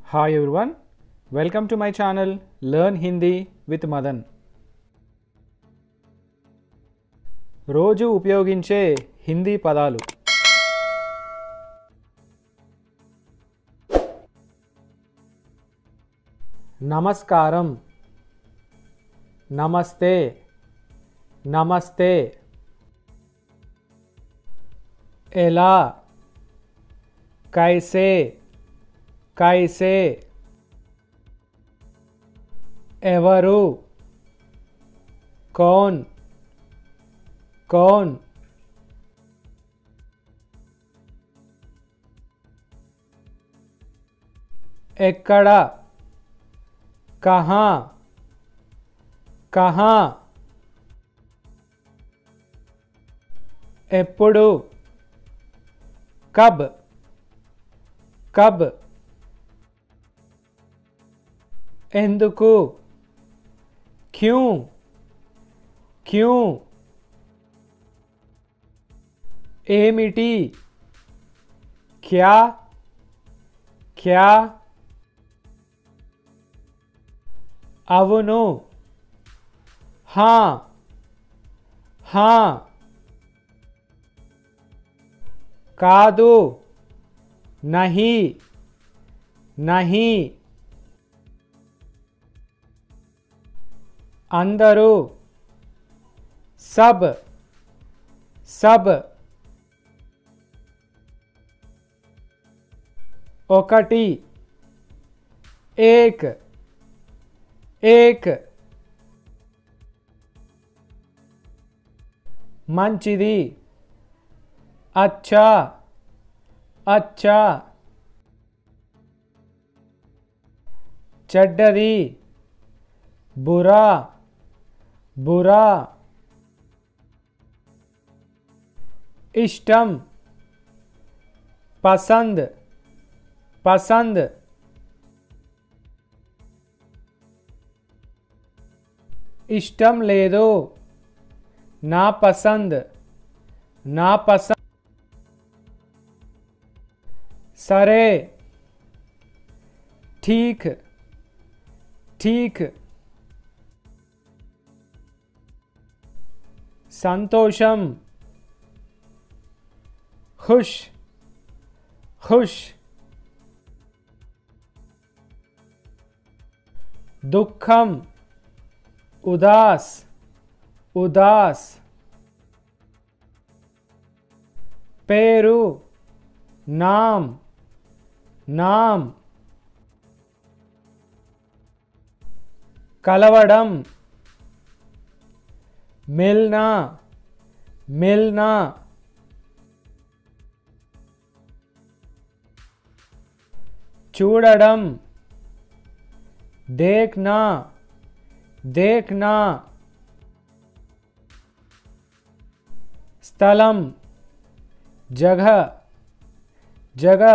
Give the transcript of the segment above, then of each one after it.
Hi everyone, welcome to my channel Learn Hindi with Madan. రోజు ఉపయోగించే హిందీ పదాలు. నమస్కారం, నమస్తే, నమస్తే. ఎలా, कैसे, कैसे. ఎవరు, कौन, कौन. ఎక్కడ, कहाँ, कहाँ. ఎప్పుడు, कब, कब. ఎందుకు, क्यों, क्यों. ఏమిటి, क्या, क्या. అవును, हाँ, हाँ. కాదు, नहीं, नहीं. అందరూ, सब, सब. ఒకటి, एक, एक. మంచిది, अच्छा, अच्छा. చెడ్డది, बुरा, बुरा. इष्टम, पसंद, पसंद. इष्टम लेदो, ना पसंद, ना पसंद. सरे, ठीक, ठीक. संतोषम, खुश, खुश. दुखम, उदास, उदास. पेरू, नाम, नाम. కలవడం, मिलना, मिलना. చూడడం, देखना, देखना. స్థలం, जगह, जगह.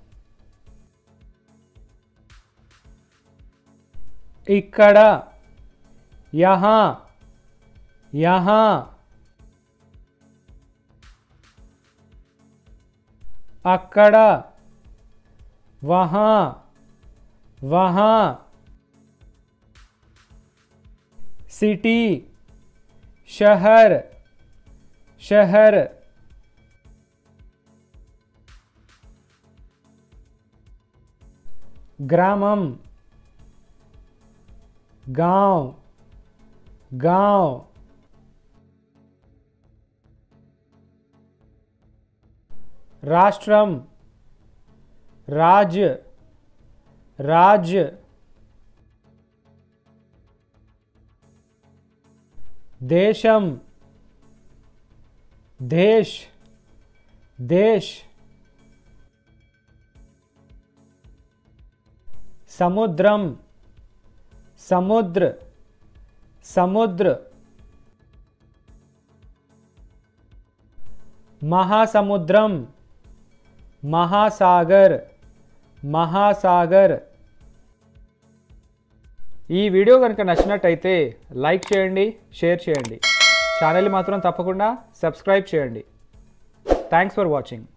ఇక్కడ, यहाँ, यहाँ. అక్కడ, वहाँ, वहाँ. सिटी, शहर, शहर. ग्रामम, गांव, गांव. राष्ट्रम, राज्य, राज्य. देशम, देश, देश. समुद्रम, समुद्र, समुद्र. महासमुद्रम, महासागर, महासागर. ఈ వీడియో కనుక నచ్చినట్టయితే లైక్ చేయండి, షేర్ చేయండి. ఛానల్ మాత్రం తప్పకుండా సబ్స్క్రైబ్ చేయండి. Thanks for watching.